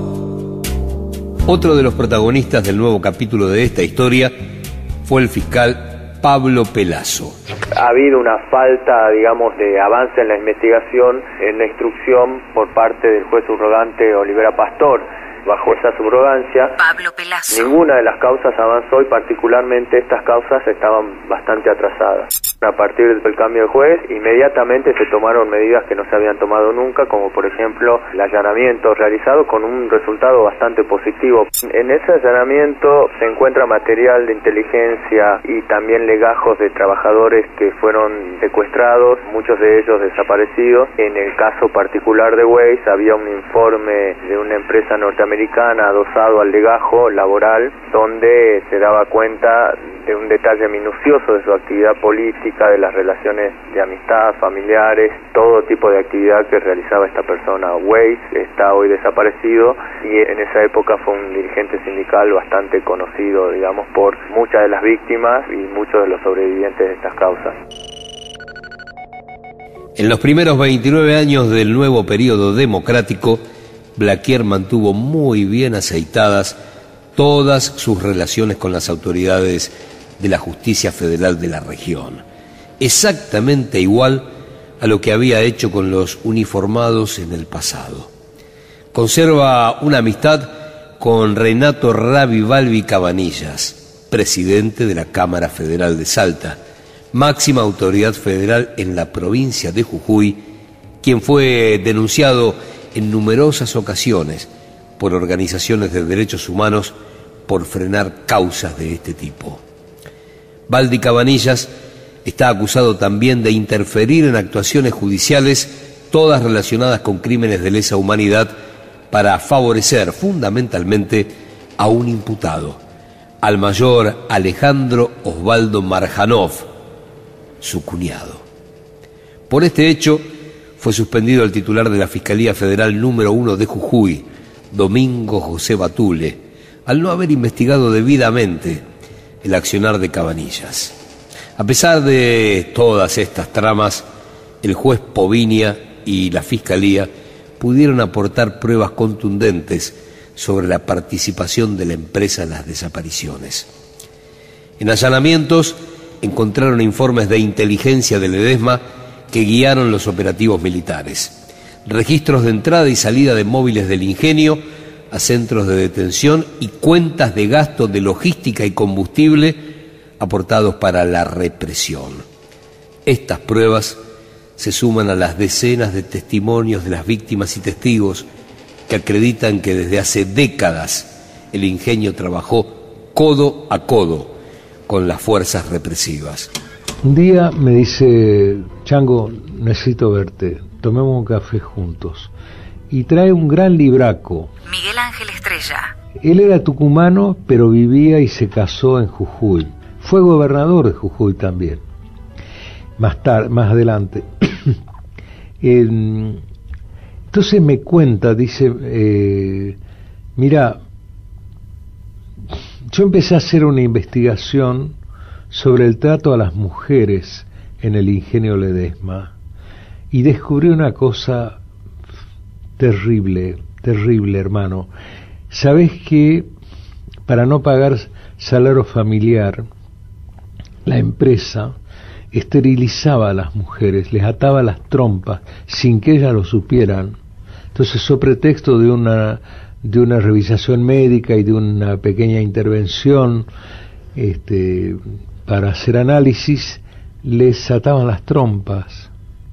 Otro de los protagonistas del nuevo capítulo de esta historia fue el fiscal Pablo Pelazo. Ha habido una falta, digamos, de avance en la investigación, en la instrucción por parte del juez subrogante Olivera Pastor. Bajo esa subrogancia, Pablo Pelazo, ninguna de las causas avanzó, y particularmente estas causas estaban bastante atrasadas. A partir del cambio de juez, inmediatamente se tomaron medidas que no se habían tomado nunca, como por ejemplo el allanamiento realizado con un resultado bastante positivo. En ese allanamiento se encuentra material de inteligencia y también legajos de trabajadores que fueron secuestrados, muchos de ellos desaparecidos. En el caso particular de Weiss había un informe de una empresa norteamericana adosado al legajo laboral, donde se daba cuenta de un detalle minucioso de su actividad política, de las relaciones de amistad, familiares, todo tipo de actividad que realizaba esta persona. Weiss está hoy desaparecido, y en esa época fue un dirigente sindical bastante conocido, digamos, por muchas de las víctimas y muchos de los sobrevivientes de estas causas. En los primeros veintinueve años del nuevo periodo democrático, Blaquier mantuvo muy bien aceitadas todas sus relaciones con las autoridades de la justicia federal de la región, exactamente igual a lo que había hecho con los uniformados en el pasado. Conserva una amistad con Renato Ravi Balbi Cabanillas, presidente de la Cámara Federal de Salta, máxima autoridad federal en la provincia de Jujuy, quien fue denunciado en numerosas ocasiones por organizaciones de derechos humanos por frenar causas de este tipo. Balbi Cabanillas está acusado también de interferir en actuaciones judiciales, todas relacionadas con crímenes de lesa humanidad, para favorecer fundamentalmente a un imputado, al mayor Alejandro Osvaldo Marjanov, su cuñado. Por este hecho fue suspendido el titular de la Fiscalía Federal número uno de Jujuy, Domingo José Batule, al no haber investigado debidamente el accionar de Cabanillas. A pesar de todas estas tramas, el juez Poviña y la Fiscalía pudieron aportar pruebas contundentes sobre la participación de la empresa en las desapariciones. En allanamientos encontraron informes de inteligencia de Ledesma que guiaron los operativos militares, registros de entrada y salida de móviles del ingenio a centros de detención y cuentas de gasto de logística y combustible aportados para la represión. Estas pruebas se suman a las decenas de testimonios de las víctimas y testigos que acreditan que desde hace décadas el ingenio trabajó codo a codo con las fuerzas represivas. Un día me dice: Chango, necesito verte, tomemos un café juntos. Y trae un gran libraco. Miguel Ángel Estrella, Él era tucumano, pero vivía y se casó en Jujuy. Fue gobernador de Jujuy también, más tarde, más adelante. Entonces me cuenta, dice, eh, mira, yo empecé a hacer una investigación sobre el trato a las mujeres en el ingenio Ledesma y descubrí una cosa terrible, terrible, hermano. Sabés que para no pagar salario familiar, la empresa esterilizaba a las mujeres, les ataba las trompas sin que ellas lo supieran. Entonces, sobre pretexto de una de una revisación médica y de una pequeña intervención este, para hacer análisis, les ataban las trompas.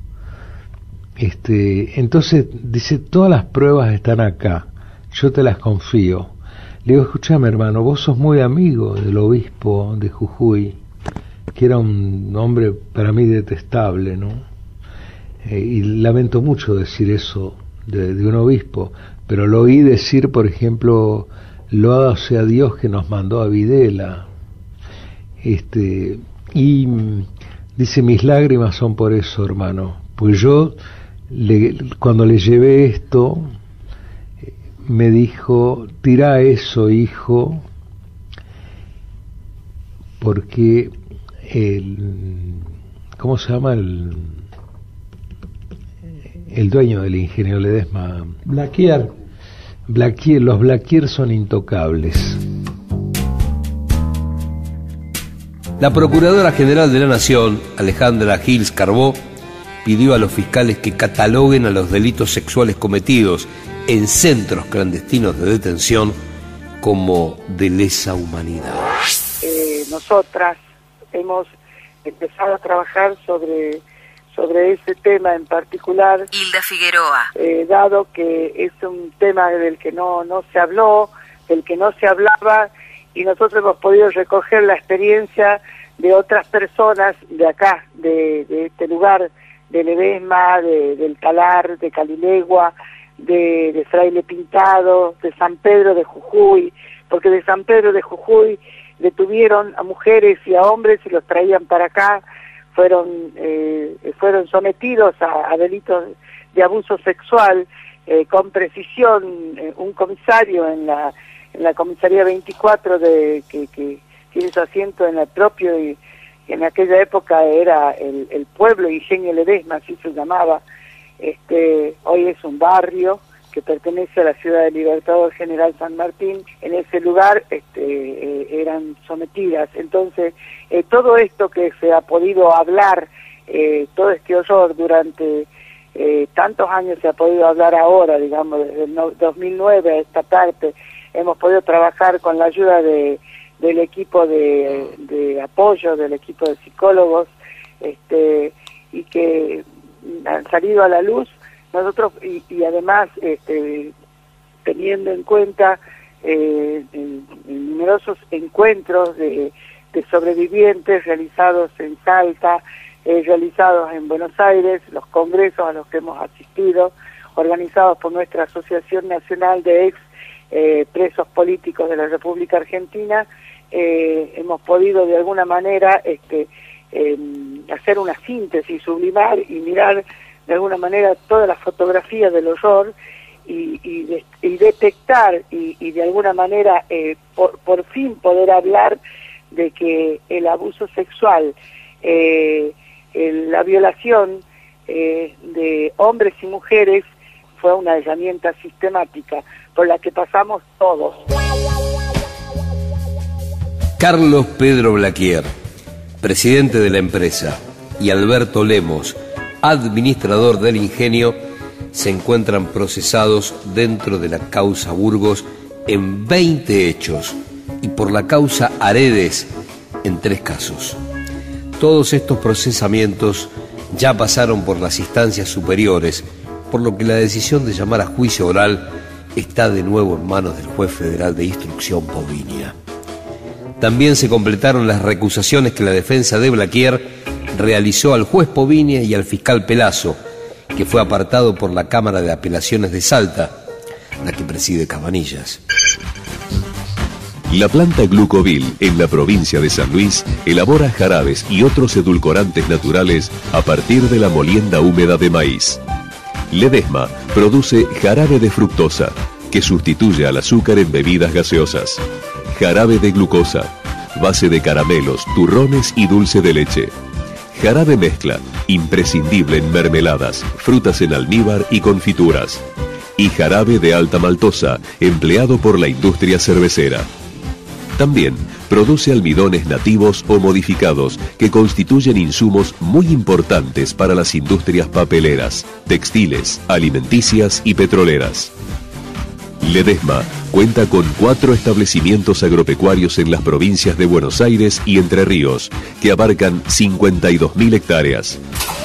Este, entonces dice, todas las pruebas están acá, yo te las confío. Le digo, escuchame, hermano, vos sos muy amigo del obispo de Jujuy, que era un hombre para mí detestable, ¿no? Eh, y lamento mucho decir eso de, de un obispo, pero lo oí decir, por ejemplo, loado sea Dios que nos mandó a Videla. Este, y dice, mis lágrimas son por eso, hermano, pues yo, le, cuando le llevé esto, me dijo, tira eso, hijo, porque el, ¿cómo se llama el el dueño del ingenio Ledesma? Blaquier. Blaquier, los Blaquier son intocables. La Procuradora General de la Nación, Alejandra Gils Carbó, pidió a los fiscales que cataloguen a los delitos sexuales cometidos en centros clandestinos de detención como de lesa humanidad. Eh, nosotras hemos empezado a trabajar sobre, sobre ese tema en particular. Hilda Figueroa. Eh, dado que es un tema del que no, no se habló, del que no se hablaba, y nosotros hemos podido recoger la experiencia de otras personas de acá, de, de este lugar, de Ledesma, de, del Talar, de Calilegua, de, de Fraile Pintado, de San Pedro de Jujuy, porque de San Pedro de Jujuy detuvieron a mujeres y a hombres y los traían para acá, fueron eh, fueron sometidos a, a delitos de abuso sexual eh, con precisión. Eh, un comisario en la en la comisaría veinticuatro de que, que tiene su asiento en el propio, y en aquella época era el, el pueblo Ingenio Ledesma, así se llamaba. Este, hoy es un barrio que pertenece a la ciudad de Libertador General San Martín. En ese lugar este, eh, eran sometidas. Entonces, eh, todo esto que se ha podido hablar, eh, todo este horror durante eh, tantos años se ha podido hablar ahora, digamos, desde el no, dos mil nueve a esta parte, hemos podido trabajar con la ayuda de, del equipo de, de apoyo, del equipo de psicólogos, este, y que han salido a la luz. Nosotros, y, y además, este, teniendo en cuenta eh, en, en numerosos encuentros de, de sobrevivientes realizados en Salta, eh, realizados en Buenos Aires, los congresos a los que hemos asistido, organizados por nuestra Asociación Nacional de Ex eh, Presos Políticos de la República Argentina, eh, hemos podido de alguna manera este, eh, hacer una síntesis, sublimar y mirar de alguna manera toda la fotografía del horror y, y, de, y detectar y, y de alguna manera eh, por, por fin poder hablar de que el abuso sexual, eh, el, la violación eh, de hombres y mujeres fue una herramienta sistemática por la que pasamos todos. Carlos Pedro Blaquier, presidente de la empresa, y Alberto Lemos, administrador del ingenio, se encuentran procesados dentro de la causa Burgos en veinte hechos y por la causa Aredes en tres casos. Todos estos procesamientos ya pasaron por las instancias superiores, por lo que la decisión de llamar a juicio oral está de nuevo en manos del juez federal de instrucción Poviña. También se completaron las recusaciones que la defensa de Blaquier realizó al juez Poviña y al fiscal Pelazo, que fue apartado por la Cámara de Apelaciones de Salta, la que preside Cabanillas. La planta Glucovil, en la provincia de San Luis, elabora jarabes y otros edulcorantes naturales a partir de la molienda húmeda de maíz. Ledesma produce jarabe de fructosa, que sustituye al azúcar en bebidas gaseosas. Jarabe de glucosa, base de caramelos, turrones y dulce de leche. Jarabe mezcla, imprescindible en mermeladas, frutas en almíbar y confituras. Y jarabe de alta maltosa, empleado por la industria cervecera. También produce almidones nativos o modificados que constituyen insumos muy importantes para las industrias papeleras, textiles, alimenticias y petroleras. Ledesma cuenta con cuatro establecimientos agropecuarios en las provincias de Buenos Aires y Entre Ríos, que abarcan cincuenta y dos mil hectáreas.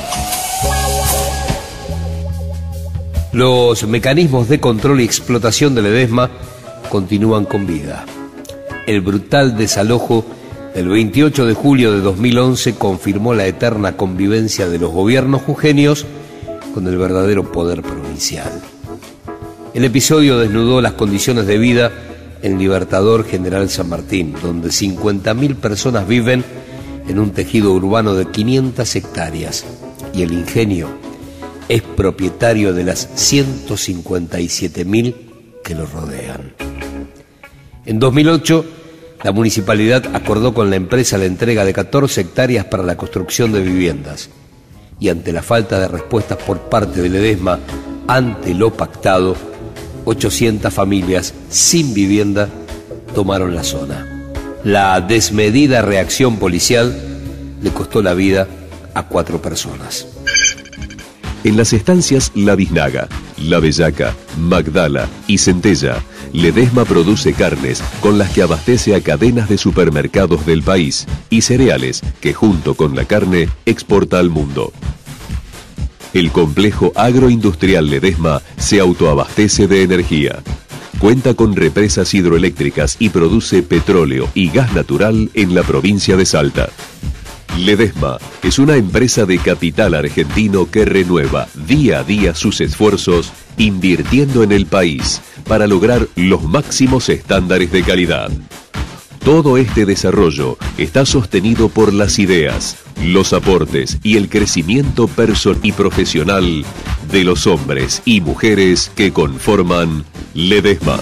Los mecanismos de control y explotación de Ledesma continúan con vida. El brutal desalojo del veintiocho de julio de dos mil once confirmó la eterna convivencia de los gobiernos jujeños con el verdadero poder provincial. El episodio desnudó las condiciones de vida en Libertador General San Martín, donde cincuenta mil personas viven en un tejido urbano de quinientas hectáreas y el ingenio es propietario de las ciento cincuenta y siete mil que lo rodean. En dos mil ocho, la municipalidad acordó con la empresa la entrega de catorce hectáreas para la construcción de viviendas y ante la falta de respuestas por parte de Ledesma ante lo pactado, ochocientas familias sin vivienda tomaron la zona. La desmedida reacción policial le costó la vida a cuatro personas. En las estancias La Biznaga, La Bellaca, Magdala y Centella, Ledesma produce carnes con las que abastece a cadenas de supermercados del país y cereales que junto con la carne exporta al mundo. El complejo agroindustrial Ledesma se autoabastece de energía. Cuenta con represas hidroeléctricas y produce petróleo y gas natural en la provincia de Salta. Ledesma es una empresa de capital argentino que renueva día a día sus esfuerzos invirtiendo en el país para lograr los máximos estándares de calidad. Todo este desarrollo está sostenido por las ideas, los aportes y el crecimiento personal y profesional de los hombres y mujeres que conforman Ledesma.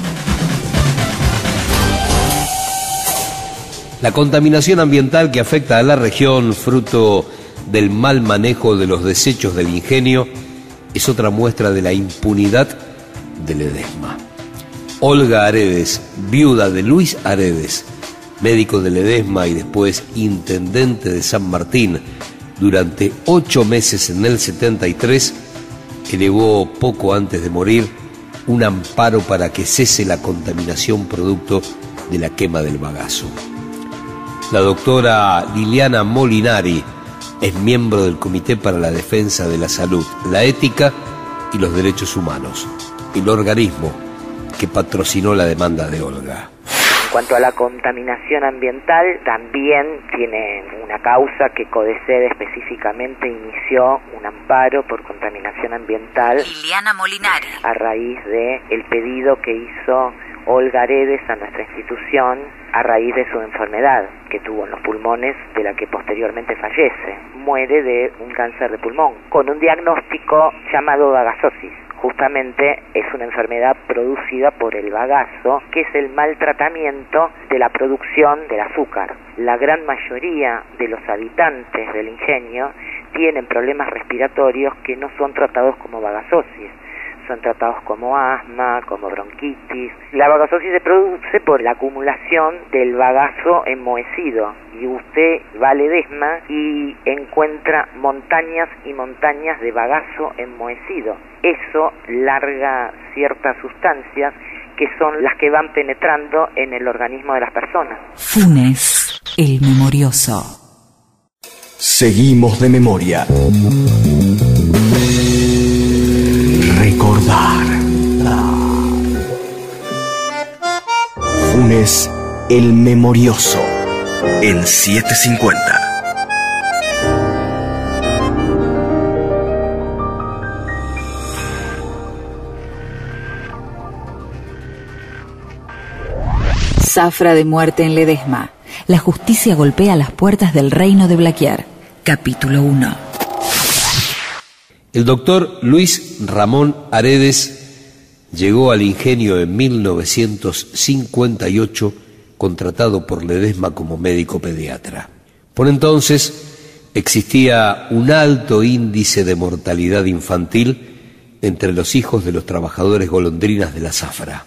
La contaminación ambiental que afecta a la región, fruto del mal manejo de los desechos del ingenio, es otra muestra de la impunidad de Ledesma. Olga Aredes, viuda de Luis Aredes, médico de Ledesma y después intendente de San Martín, durante ocho meses en el setenta y tres, elevó poco antes de morir un amparo para que cese la contaminación producto de la quema del bagazo. La doctora Liliana Molinari es miembro del Comité para la Defensa de la Salud, la Ética y los Derechos Humanos, el organismo que patrocinó la demanda de Olga. En cuanto a la contaminación ambiental, también tiene una causa que CODECED específicamente inició un amparo por contaminación ambiental. Liliana Molinari. A raíz de el pedido que hizo Olga Aredes a nuestra institución a raíz de su enfermedad que tuvo en los pulmones, de la que posteriormente fallece. Muere de un cáncer de pulmón, con un diagnóstico llamado bagazosis. Justamente es una enfermedad producida por el bagazo, que es el maltratamiento de la producción del azúcar. La gran mayoría de los habitantes del ingenio tienen problemas respiratorios que no son tratados como bagazosis. Son tratados como asma, como bronquitis. La bagazosis se produce por la acumulación del bagazo enmohecido. Y usted va a Ledesma y encuentra montañas y montañas de bagazo enmohecido. Eso larga ciertas sustancias que son las que van penetrando en el organismo de las personas. Funes, el memorioso. Seguimos de memoria. Recordar. Funes, el memorioso. En setecientos cincuenta. Zafra de muerte en Ledesma. La justicia golpea las puertas del reino de Blaquier. Capítulo uno. El doctor Luis Ramón Aredes llegó al ingenio en mil novecientos cincuenta y ocho, contratado por Ledesma como médico pediatra. Por entonces existía un alto índice de mortalidad infantil entre los hijos de los trabajadores golondrinas de la zafra.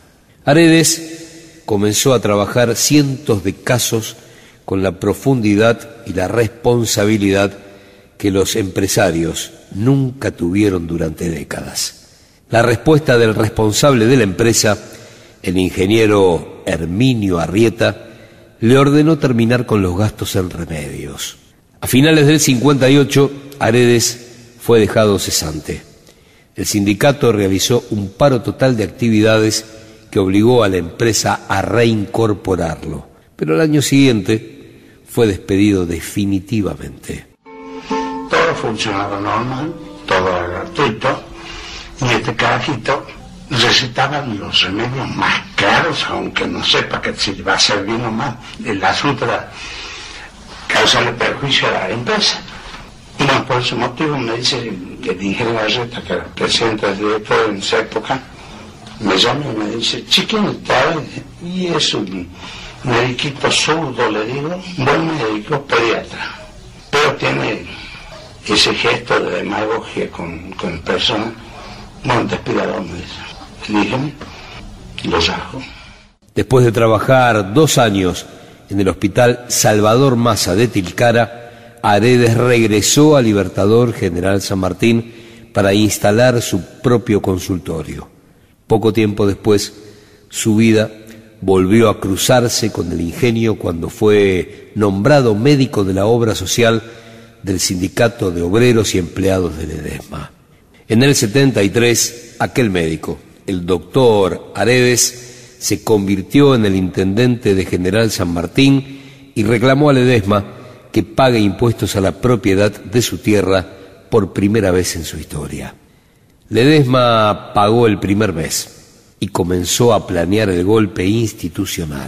Aredes comenzó a trabajar cientos de casos con la profundidad y la responsabilidad que los empresarios nunca tuvieron durante décadas. La respuesta del responsable de la empresa, el ingeniero Herminio Arrieta, le ordenó terminar con los gastos en remedios. A finales del cincuenta y ocho, Aredes fue dejado cesante. El sindicato realizó un paro total de actividades que obligó a la empresa a reincorporarlo, pero al año siguiente fue despedido definitivamente. Todo funcionaba normal, todo era gratuito, y este carajito recetaba los remedios más caros, aunque no sepa que si va a ser bien o mal. El asunto era causarle perjuicio a la empresa. Y bueno, por ese motivo me dice el ingeniero Arrieta, que era presidente del director en esa época, me llama y me dice, chiquín, está, y es un mediquito zurdo, le digo, un buen médico pediatra, pero tiene ese gesto de demagogia con, con personas. Bueno, despídalo, me dice. Dígame, lo saco. Después de trabajar dos años en el hospital Salvador Massa de Tilcara, Aredes regresó a Libertador General San Martín para instalar su propio consultorio. Poco tiempo después, su vida volvió a cruzarse con el ingenio cuando fue nombrado médico de la obra social del Sindicato de Obreros y Empleados de Ledesma. En el setenta y tres, aquel médico, el doctor Aredes, se convirtió en el intendente de General San Martín y reclamó a Ledesma que pague impuestos a la propiedad de su tierra por primera vez en su historia. Ledesma pagó el primer mes y comenzó a planear el golpe institucional.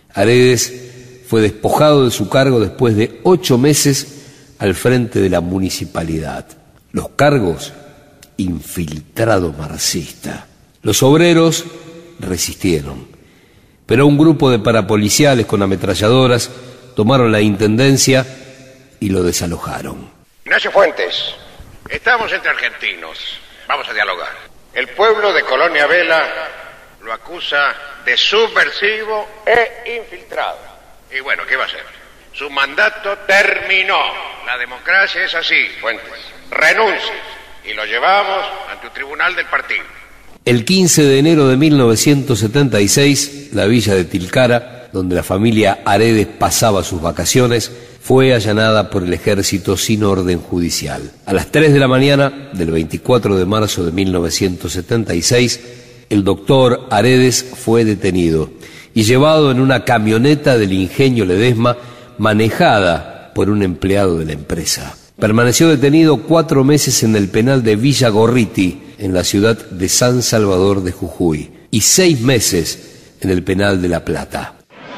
Aredes fue despojado de su cargo después de ocho meses al frente de la municipalidad. Los cargos: infiltrado marxista. Los obreros resistieron, pero un grupo de parapoliciales con ametralladoras tomaron la intendencia y lo desalojaron. Ignacio Fuentes, estamos entre argentinos, vamos a dialogar. El pueblo de Colonia Vela lo acusa de subversivo e infiltrado. Y bueno, ¿qué va a hacer? Su mandato terminó. La democracia es así, Fuentes. Renuncie y lo llevamos ante un tribunal del partido. El quince de enero de mil novecientos setenta y seis, la villa de Tilcara, donde la familia Aredes pasaba sus vacaciones, fue allanada por el ejército sin orden judicial. A las tres de la mañana del veinticuatro de marzo de mil novecientos setenta y seis, el doctor Aredes fue detenido y llevado en una camioneta del ingenio Ledesma manejada por un empleado de la empresa. Permaneció detenido cuatro meses en el penal de Villa Gorriti, en la ciudad de San Salvador de Jujuy, y seis meses en el penal de La Plata.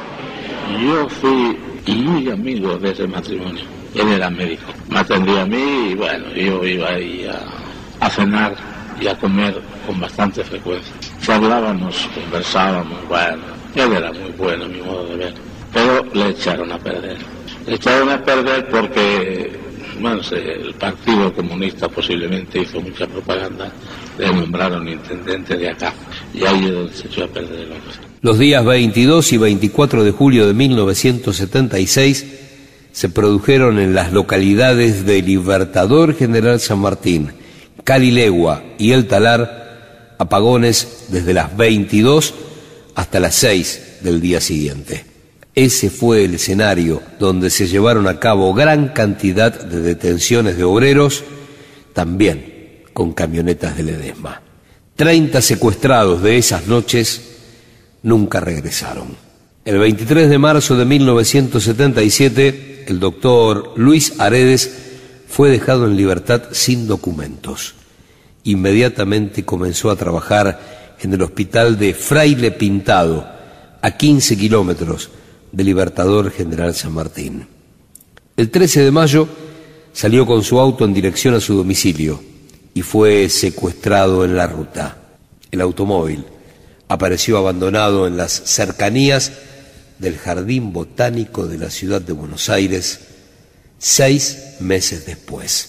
Yo fui muy amigo de ese matrimonio. Él era médico. Me atendía a mí y bueno, yo iba ahí a, a cenar y a comer con bastante frecuencia. Charlábamos, conversábamos, bueno, él era muy bueno a mi modo de ver. Pero le echaron a perder. Le echaron a perder porque, bueno, el Partido Comunista posiblemente hizo mucha propaganda, le nombraron intendente de acá, y ahí es donde se echó a perder el hombre. Los días veintidós y veinticuatro de julio de mil novecientos setenta y seis se produjeron en las localidades de Libertador General San Martín, Calilegua y El Talar apagones desde las veintidós hasta las seis del día siguiente. Ese fue el escenario donde se llevaron a cabo gran cantidad de detenciones de obreros, también con camionetas de Ledesma. Treinta secuestrados de esas noches nunca regresaron. El veintitrés de marzo de mil novecientos setenta y siete, el doctor Luis Aredes fue dejado en libertad sin documentos. Inmediatamente comenzó a trabajar en el hospital de Fraile Pintado, a quince kilómetros del Libertador General San Martín. El trece de mayo salió con su auto en dirección a su domicilio y fue secuestrado en la ruta. El automóvil apareció abandonado en las cercanías del Jardín Botánico de la ciudad de Buenos Aires seis meses después.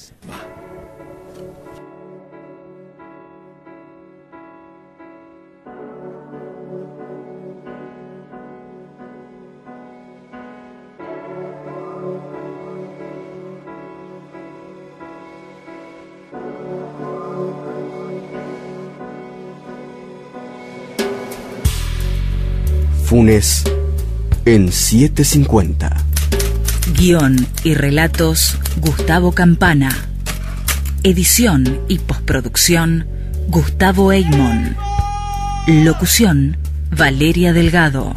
Funes en setecientos cincuenta. Guión y relatos Gustavo Campana. Edición y postproducción Gustavo Eymon. Locución Valeria Delgado.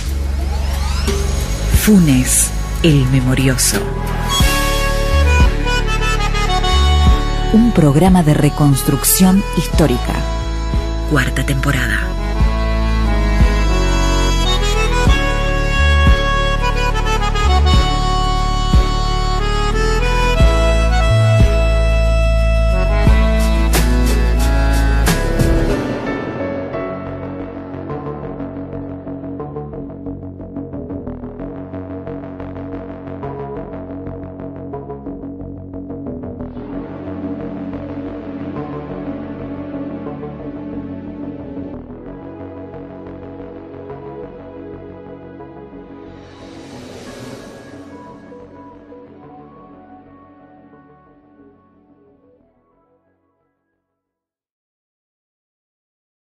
Funes, el memorioso. Un programa de reconstrucción histórica. Cuarta temporada.